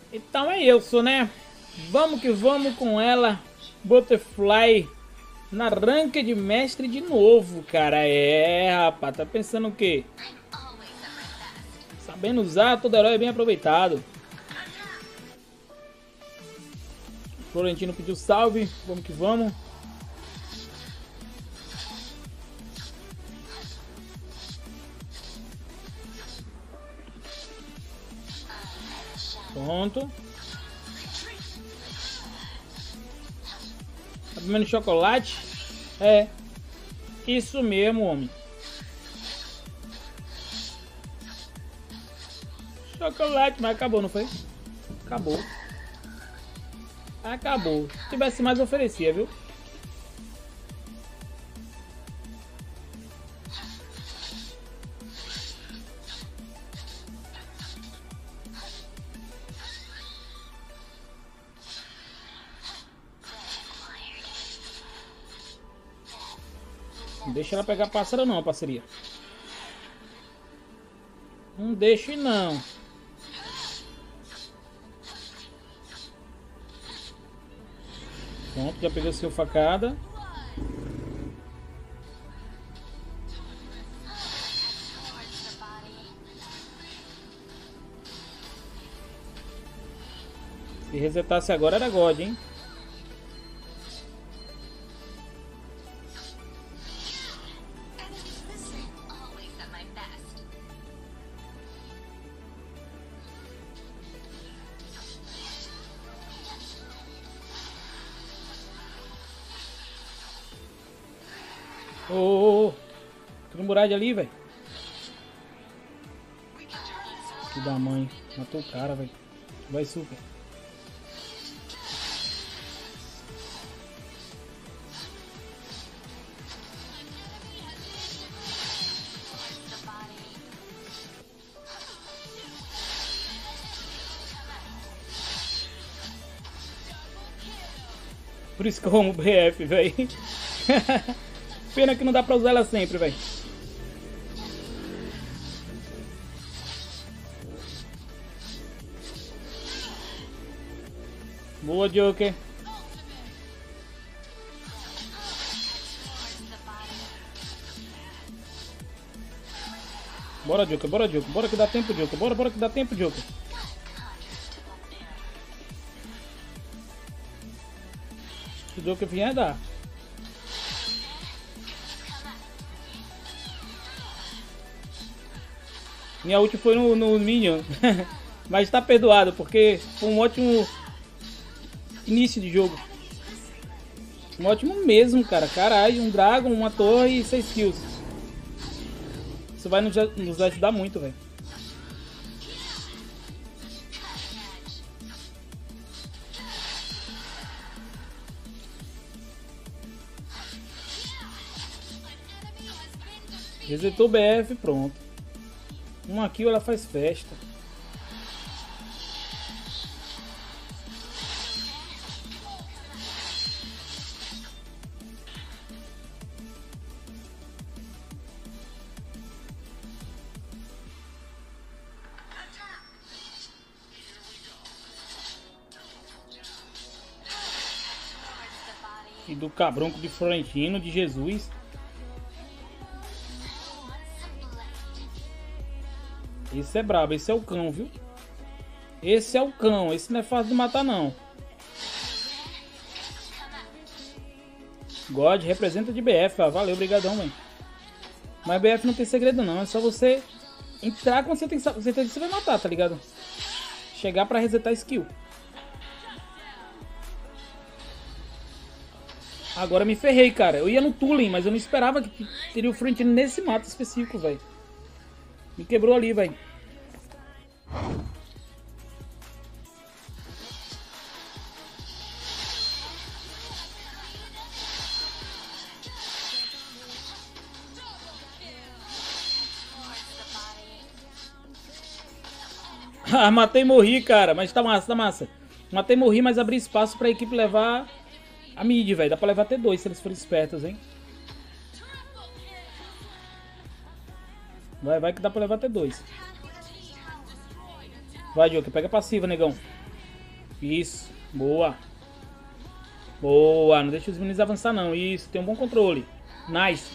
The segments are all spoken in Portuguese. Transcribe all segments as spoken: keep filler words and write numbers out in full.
Então é isso, né? Vamos que vamos com ela. Butterfly na ranca de mestre de novo, cara. É, rapaz, tá pensando o quê? Sabendo usar, todo herói é bem aproveitado. Florentino pediu salve. Vamos que vamos. Pronto. Tá comendo chocolate? É. Isso mesmo, homem. Chocolate, mas acabou, não foi? Acabou. Acabou. Se tivesse mais, oferecia, viu? Não deixa ela pegar pássaro não, parceria. Não deixe não. Pronto, já pegou seu facada. Se resetasse agora era God, hein? Ô, ô, ô. Tem um Murad ali, velho. Que da mãe. Matou o cara, velho. Vai, super. Por isso que eu amo B F, velho. Pena que não dá pra usar ela sempre, velho. Boa, Joker. Bora, Joker, bora, Joker. Bora que dá tempo, Joker. Bora, bora que dá tempo, Joker. Se o Joker vier, dá. Minha ult foi no, no Minion. Mas tá perdoado, porque foi um ótimo início de jogo. Um ótimo mesmo, cara. Caralho, um Dragon, uma torre e seis kills. Isso vai nos, nos ajudar muito, velho. Resetou o B F, pronto. Uma kill, ela faz festa. E do cabronco de Florentino, de Jesus. Esse é brabo, esse é o cão, viu? Esse é o cão, esse não é fácil de matar não. God representa de B F, ó. Valeu, brigadão, velho. Mas B F não tem segredo não, é só você entrar quando você tem você tem que você vai matar, tá ligado? Chegar pra resetar skill. Agora me ferrei, cara. Eu ia no Tulin, mas eu não esperava que teria o Florentino nesse mato específico, velho. Me quebrou ali, velho. Ah, matei e morri, cara. Mas tá massa, tá massa. Matei e morri, mas abri espaço pra equipe levar a mid, velho. Dá pra levar até dois se eles forem espertos, hein. Vai, vai que dá pra levar até dois. Vai, Joker. Pega a passiva, negão. Isso. Boa. Boa. Não deixa os meninos avançar não. Isso. Tem um bom controle. Nice.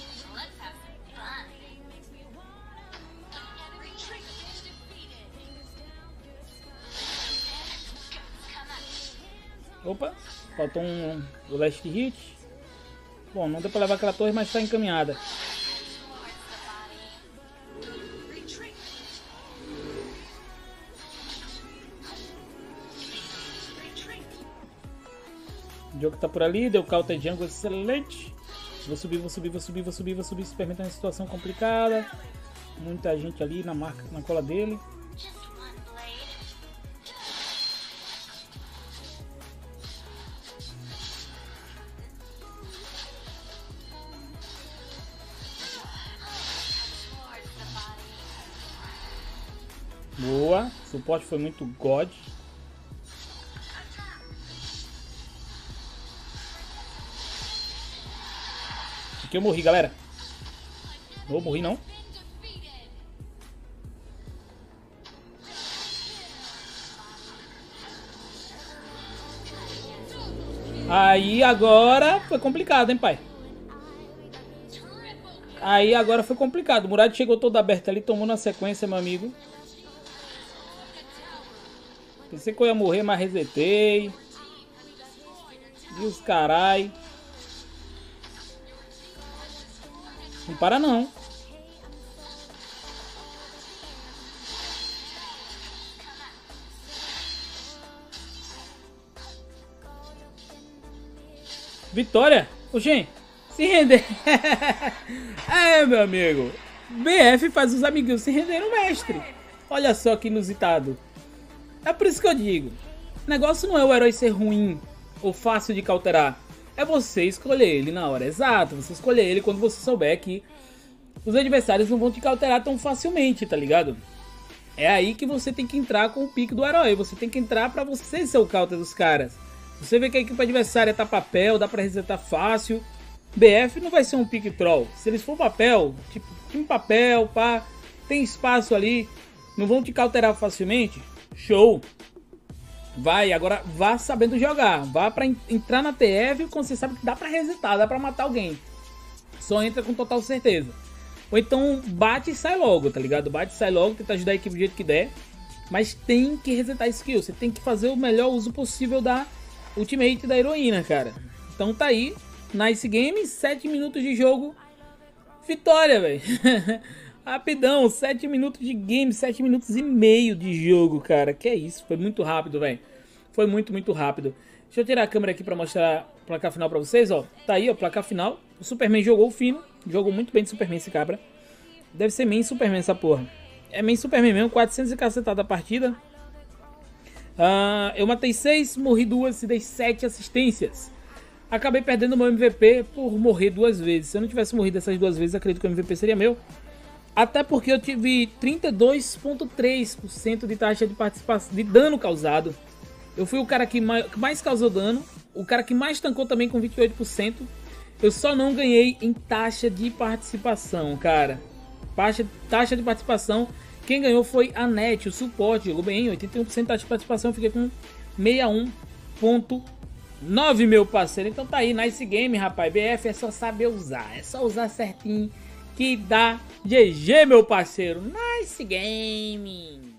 Opa. Faltou um... O last hit. Bom, não deu pra levar aquela torre, mas tá encaminhada. O jogo tá por ali, deu counter jungle excelente. Vou subir, vou subir, vou subir, vou subir, vou subir. Superman tá em situação complicada. Muita gente ali na marca, na cola dele. Boa, o suporte foi muito god. Aqui eu morri, galera. Não morri não. Aí agora foi complicado, hein, pai? Aí agora foi complicado. O Murad chegou todo aberto ali, tomou na sequência, meu amigo. Pensei que eu ia morrer, mas resetei. E os carai. Não para não. Vitória? Oxê, se render. É, meu amigo. B F faz os amiguinhos se render no mestre. Olha só que inusitado. É por isso que eu digo. O negócio não é o herói ser ruim ou fácil de cauterar. É você escolher ele na hora exata. Você escolher ele quando você souber que os adversários não vão te cauterar tão facilmente, tá ligado? É aí que você tem que entrar com o pique do herói. Você tem que entrar pra você ser o counter dos caras. Você vê que a equipe adversária tá papel, dá pra resetar fácil. B F não vai ser um pique troll. Se eles for papel, tipo, time papel, pá, tem espaço ali, não vão te cauterar facilmente. Show! Vai, agora vá sabendo jogar. Vá pra entrar na T F quando você sabe que dá pra resetar, dá pra matar alguém. Só entra com total certeza. Ou então bate e sai logo, tá ligado? Bate e sai logo, tenta ajudar a equipe do jeito que der. Mas tem que resetar skill. Você tem que fazer o melhor uso possível da ultimate da heroína, cara. Então tá aí. Nice game, sete minutos de jogo. Vitória, velho. Rapidão, sete minutos de game, sete minutos e meio de jogo, cara. Que é isso, foi muito rápido, velho. Foi muito, muito rápido. Deixa eu tirar a câmera aqui pra mostrar o placar final pra vocês, ó. Tá aí, ó, placar final. O Superman jogou fino. Jogou muito bem de Superman esse cabra. Deve ser main Superman essa porra. É main Superman mesmo, quatrocentos e cacetada a partida. Uh, eu matei seis, morri duas e dei sete assistências. Acabei perdendo meu M V P por morrer duas vezes. Se eu não tivesse morrido essas duas vezes, acredito que o M V P seria meu. Até porque eu tive trinta e dois vírgula três por cento de taxa de participação, de dano causado. Eu fui o cara que mais, que mais causou dano. O cara que mais tancou também com vinte e oito por cento. Eu só não ganhei em taxa de participação, cara. Taxa, taxa de participação. Quem ganhou foi a Net, o suporte. Jogou bem, oitenta e um por cento de taxa de participação. Eu fiquei com sessenta e um vírgula nove, meu parceiro. Então tá aí, nice game, rapaz. B F é só saber usar. É só usar certinho que dá G G, meu parceiro. Nice game.